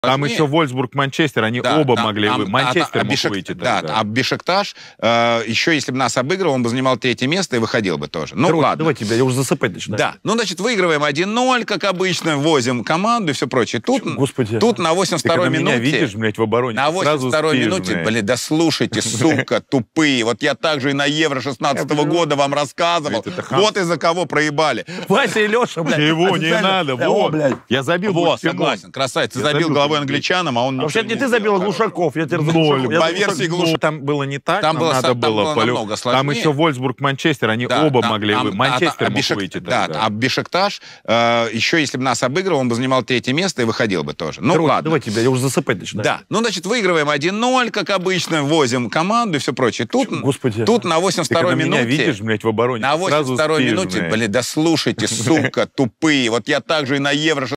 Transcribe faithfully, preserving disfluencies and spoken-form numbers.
Там еще Вольсбург-Манчестер, они да, оба там, могли... Там, Манчестер а, а, мог Бешек... выйти. Да, тогда. а Бешикташ, э, еще если бы нас обыгрывал, он бы занимал третье место и выходил бы тоже. Ну, Короче, ладно. Давайте, блядь, я уже засыпать начинаю. Да, ну, значит, выигрываем один ноль, как обычно, возим команду и все прочее. Тут, Господи, тут на восемьдесят второй ты минуте... меня видишь, блядь, в обороне. На восемьдесят второй минуте, блядь, да слушайте, сука, тупые. Вот я также и на Евро шестнадцатого года вам рассказывал. Вот из-за кого проебали. Вася и Леша, блядь. Чего, не надо, вот. Я забил. Вот, согласен, красавец. Ты забил головой англичанам, а он не. Вообще не ты забил, а Глушаков. Я тебе Ноль. По версии Глушакова. Там было не так, там было, надо там было, было намного сложнее. Там еще Вольсбург-Манчестер, они да, оба там, могли... Там, Манчестер а, мог Бешек... выйти Да, тогда. а Бешикташ, э, еще если бы нас обыгрывал, он бы занимал третье место и выходил бы тоже. Ну, Короче, ладно. Давайте, блядь, я уже засыпать начинаю. Да, ну, значит, выигрываем один ноль, как обычно, возим команду и все прочее. Тут, Господи, тут на восемьдесят второй минуте... меня видишь, блядь, в обороне. На восемьдесят второй минуте, блядь, да слушайте, сука, тупые. Вот я также и на Евро